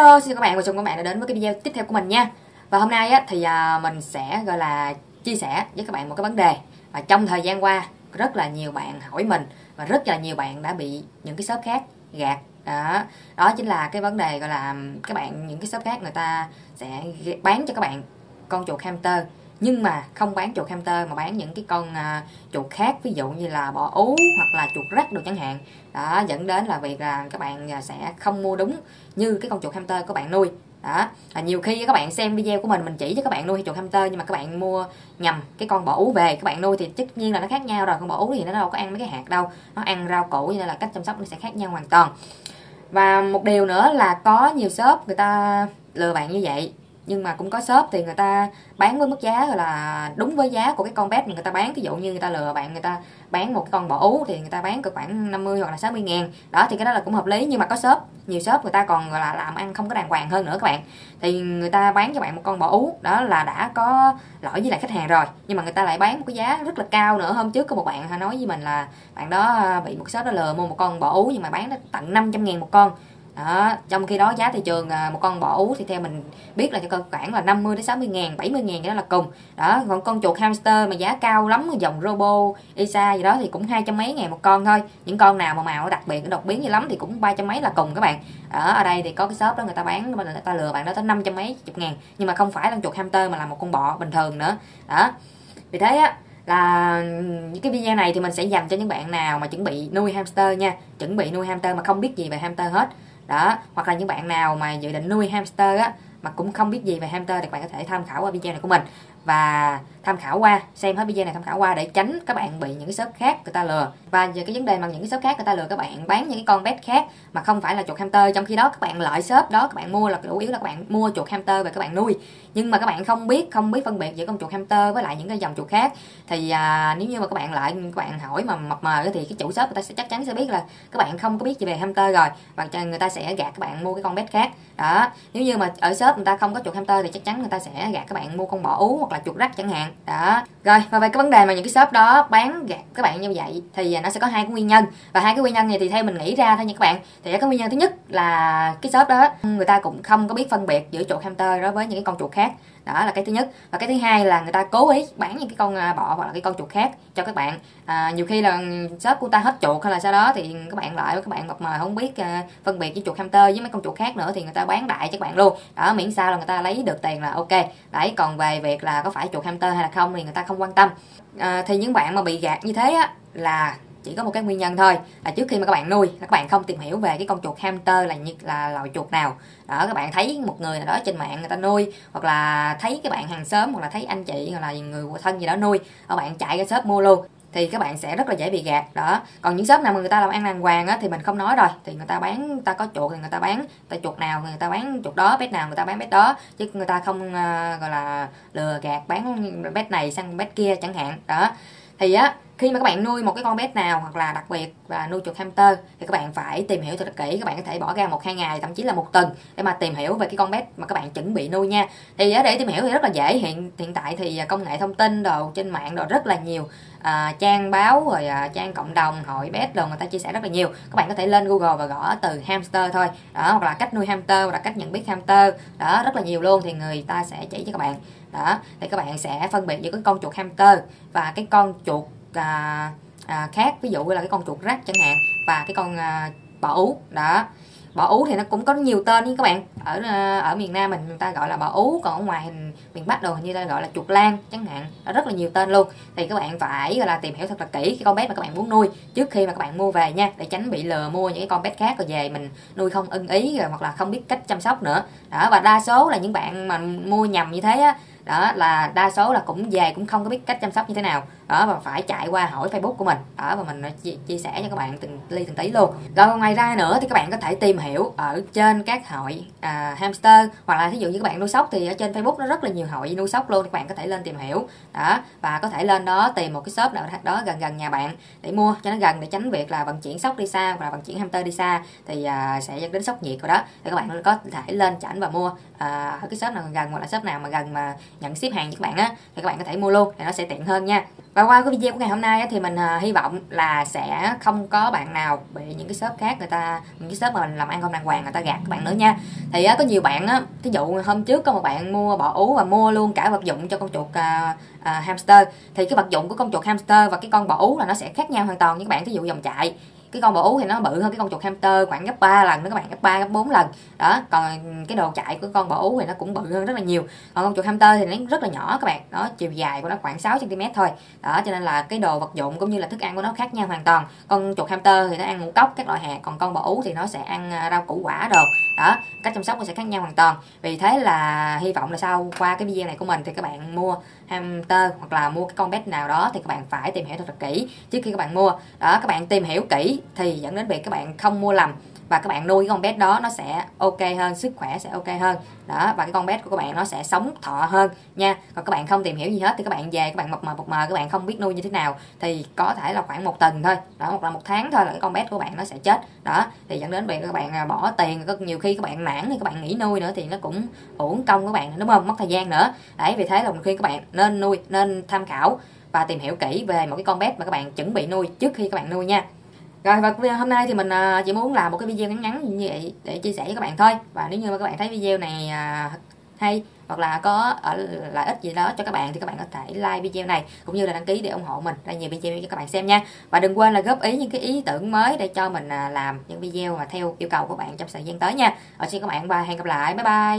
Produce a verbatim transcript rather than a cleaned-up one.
Hello, xin chào các bạn và chào các bạn đã đến với cái video tiếp theo của mình nha. Và hôm nay á, thì à, mình sẽ gọi là chia sẻ với các bạn một cái vấn đề mà trong thời gian qua rất là nhiều bạn hỏi mình và rất là nhiều bạn đã bị những cái shop khác gạt. Đó, đó chính là cái vấn đề gọi là các bạn những cái shop khác người ta sẽ bán cho các bạn con chuột hamster, nhưng mà không bán chuột hamster mà bán những cái con uh, chuột khác, ví dụ như là bọ ú hoặc là chuột rắc đồ chẳng hạn. Đó, dẫn đến là việc là các bạn sẽ không mua đúng như cái con chuột hamster của bạn nuôi. Đó, là nhiều khi các bạn xem video của mình mình chỉ cho các bạn nuôi chuột hamster nhưng mà các bạn mua nhầm cái con bọ ú về các bạn nuôi thì tất nhiên là nó khác nhau rồi. Con bọ ú thì nó đâu có ăn mấy cái hạt đâu, nó ăn rau củ, cho nên là cách chăm sóc nó sẽ khác nhau hoàn toàn. Và một điều nữa là có nhiều shop người ta lừa bạn như vậy, nhưng mà cũng có shop thì người ta bán với mức giá gọi là đúng với giá của cái con pet mà người ta bán. Ví dụ như người ta lừa bạn, người ta bán một con bọ ú thì người ta bán cỡ khoảng năm mươi hoặc là sáu mươi ngàn. Đó thì cái đó là cũng hợp lý, nhưng mà có shop, nhiều shop người ta còn gọi là làm ăn không có đàng hoàng hơn nữa các bạn. Thì người ta bán cho bạn một con bọ ú, đó là đã có lỗi với lại khách hàng rồi, nhưng mà người ta lại bán một cái giá rất là cao nữa. Hôm trước có một bạn nói với mình là bạn đó bị một shop đó lừa mua một con bọ ú nhưng mà bán nó tận năm trăm ngàn một con. Đó, trong khi đó giá thị trường một con bọ ú thì theo mình biết là cho cơ bản là năm mươi đến sáu mươi ngàn, bảy mươi ngàn đó là cùng. Đó, còn con chuột hamster mà giá cao lắm, dòng Robo, Isa gì đó thì cũng hai trăm mấy ngàn một con thôi. Những con nào mà màu đặc biệt, đột biến gì lắm thì cũng ba trăm mấy là cùng các bạn. Đó, ở đây thì có cái shop đó người ta bán, người ta lừa bạn đó tới năm trăm mấy chục ngàn, nhưng mà không phải là chuột hamster mà là một con bọ bình thường nữa. Đó, vì thế á là những cái video này thì mình sẽ dành cho những bạn nào mà chuẩn bị nuôi hamster nha, chuẩn bị nuôi hamster mà không biết gì về hamster hết. Đó, hoặc là những bạn nào mà dự định nuôi hamster á mà cũng không biết gì về hamster thì các bạn có thể tham khảo qua video này của mình và tham khảo qua, xem hết video này tham khảo qua để tránh các bạn bị những cái shop khác người ta lừa. Và về cái vấn đề mà những cái shop khác người ta lừa các bạn bán những cái con pet khác mà không phải là chuột hamster, trong khi đó các bạn lại shop đó các bạn mua là chủ yếu là các bạn mua chuột hamster về các bạn nuôi, nhưng mà các bạn không biết không biết phân biệt giữa con chuột hamster với lại những cái dòng chuột khác. Thì à, nếu như mà các bạn lại các bạn hỏi mà mập mờ thì cái chủ shop người ta sẽ chắc chắn sẽ biết là các bạn không có biết gì về hamster rồi, và người ta sẽ gạt các bạn mua cái con pet khác. Đó, nếu như mà ở shop người ta không có chuột hamster thì chắc chắn người ta sẽ gạt các bạn mua con bọ ú hoặc là chuột rắc chẳng hạn. Đó, rồi và về cái vấn đề mà những cái shop đó bán gạt các bạn như vậy thì nó sẽ có hai cái nguyên nhân, và hai cái nguyên nhân này thì theo mình nghĩ ra thôi nha các bạn. Thì cái nguyên nhân thứ nhất là cái shop đó người ta cũng không có biết phân biệt giữa chuột hamster đối với những cái con chuột khác. Đó là cái thứ nhất. Và cái thứ hai là người ta cố ý bán những cái con bọ hoặc là cái con chuột khác cho các bạn. À, nhiều khi là shop của ta hết chuột hay là sau đó thì các bạn lại các bạn mập mờ không biết uh, phân biệt với chuột hamster với mấy con chuột khác nữa thì người ta bán đại cho các bạn luôn. Đó, miễn sao là người ta lấy được tiền là ok. Đấy, còn về việc là có phải chuột hamster hay là không thì người ta không quan tâm. À, thì những bạn mà bị gạt như thế á là chỉ có một cái nguyên nhân thôi, là trước khi mà các bạn nuôi các bạn không tìm hiểu về cái con chuột hamster là như là loại chuột nào. Đó, các bạn thấy một người nào đó trên mạng người ta nuôi, hoặc là thấy cái bạn hàng xóm hoặc là thấy anh chị hoặc là người thân gì đó nuôi, các bạn chạy ra shop mua luôn thì các bạn sẽ rất là dễ bị gạt. Đó, còn những shop nào mà người ta làm ăn đàng hoàng á thì mình không nói rồi, thì người ta bán, người ta có chuột thì người ta bán, ta chuột nào người ta bán chuột đó, pet nào người ta bán pet đó, chứ người ta không uh, gọi là lừa gạt bán pet này sang pet kia chẳng hạn. Đó, thì á khi mà các bạn nuôi một cái con pet nào hoặc là đặc biệt là nuôi chuột hamster thì các bạn phải tìm hiểu thật kỹ. Các bạn có thể bỏ ra một hai ngày thậm chí là một tuần để mà tìm hiểu về cái con pet mà các bạn chuẩn bị nuôi nha. Thì để tìm hiểu thì rất là dễ. Hiện hiện tại thì công nghệ thông tin đồ trên mạng đồ rất là nhiều, à, trang báo rồi à, trang cộng đồng hội pet đồ người ta chia sẻ rất là nhiều. Các bạn có thể lên Google và gõ từ hamster thôi, đó, hoặc là cách nuôi hamster hoặc là cách nhận biết hamster, đó rất là nhiều luôn, thì người ta sẽ chỉ cho các bạn. Đó, thì các bạn sẽ phân biệt giữa cái con chuột hamster và cái con chuột À, à, khác, ví dụ như là cái con chuột rắc chẳng hạn và cái con à, bọ ú. Đó, bọ ú thì nó cũng có nhiều tên với các bạn. Ở ở miền Nam mình người ta gọi là bọ ú, còn ở ngoài miền Bắc đồ như ta gọi là chuột lang chẳng hạn. Nó rất là nhiều tên luôn. Thì các bạn phải gọi là tìm hiểu thật là kỹ cái con pet mà các bạn muốn nuôi trước khi mà các bạn mua về nha, để tránh bị lừa mua những cái con pet khác rồi về mình nuôi không ưng ý rồi hoặc là không biết cách chăm sóc nữa. Đó, và đa số là những bạn mà mua nhầm như thế á, đó là đa số là cũng về cũng không có biết cách chăm sóc như thế nào. Đó, và phải chạy qua hỏi Facebook của mình. Đó, và mình chia, chia sẻ cho các bạn từng ly từng tí luôn. Rồi ngoài ra nữa thì các bạn có thể tìm hiểu ở trên các hội à, hamster, hoặc là ví dụ như các bạn nuôi sóc thì ở trên Facebook nó rất là nhiều hội nuôi sóc luôn, thì các bạn có thể lên tìm hiểu. Đó, và có thể lên đó tìm một cái shop nào đó gần gần nhà bạn để mua cho nó gần, để tránh việc là vận chuyển sóc đi xa và vận chuyển hamster đi xa thì à, sẽ dẫn đến sốc nhiệt rồi đó. Thì các bạn có thể lên chảnh và mua à, ở cái shop nào gần, hoặc là shop nào mà gần mà nhận ship hàng cho các bạn á, thì các bạn có thể mua luôn thì nó sẽ tiện hơn nha. Và qua cái video của ngày hôm nay á, thì mình à, hy vọng là sẽ không có bạn nào bị những cái shop khác người ta, những cái shop mà mình làm ăn không đàng hoàng người ta gạt các bạn nữa nha. Thì á, có nhiều bạn á, ví dụ hôm trước có một bạn mua bò ú và mua luôn cả vật dụng cho con chuột à, à, hamster. Thì cái vật dụng của con chuột hamster và cái con bò ú là nó sẽ khác nhau hoàn toàn với các bạn. Ví dụ dòng chạy, cái con bò ú thì nó bự hơn cái con chuột hamster khoảng gấp ba lần nữa các bạn, gấp ba gấp bốn lần đó. Còn cái đồ chạy của con bò ú thì nó cũng bự hơn rất là nhiều. Còn con chuột hamster thì nó rất là nhỏ các bạn, nó chiều dài của nó khoảng sáu xăng ti mét thôi đó, cho nên là cái đồ vật dụng cũng như là thức ăn của nó khác nhau hoàn toàn. Con chuột hamster thì nó ăn ngũ cốc các loại hạt, còn con bò ú thì nó sẽ ăn rau củ quả đồ đó, cách chăm sóc nó sẽ khác nhau hoàn toàn. Vì thế là hy vọng là sau qua cái video này của mình thì các bạn mua hamster hoặc là mua cái con pet nào đó thì các bạn phải tìm hiểu thật là kỹ trước khi các bạn mua đó. Các bạn tìm hiểu kỹ thì dẫn đến việc các bạn không mua lầm và các bạn nuôi cái con pet đó nó sẽ ok hơn, sức khỏe sẽ ok hơn đó, và cái con pet của các bạn nó sẽ sống thọ hơn nha. Còn các bạn không tìm hiểu gì hết thì các bạn về các bạn mập mờ mập mờ các bạn không biết nuôi như thế nào thì có thể là khoảng một tuần thôi đó, hoặc là một tháng thôi là cái con pet của bạn nó sẽ chết đó, thì dẫn đến việc các bạn bỏ tiền, có nhiều khi các bạn nản thì các bạn nghỉ nuôi nữa thì nó cũng uổng công các bạn, đúng không, mất thời gian nữa đấy. Vì thế là mình khuyên các bạn nên nuôi, nên tham khảo và tìm hiểu kỹ về một cái con pet mà các bạn chuẩn bị nuôi trước khi các bạn nuôi nha. Rồi, và hôm nay thì mình chỉ muốn làm một cái video ngắn ngắn như vậy để chia sẻ với các bạn thôi. Và nếu như mà các bạn thấy video này hay hoặc là có ở lợi ích gì đó cho các bạn thì các bạn có thể like video này cũng như là đăng ký để ủng hộ mình ra nhiều video cho các bạn xem nha. Và đừng quên là góp ý những cái ý tưởng mới để cho mình làm những video mà theo yêu cầu của bạn trong thời gian tới nha. Rồi xin các bạn và hẹn gặp lại, bye bye.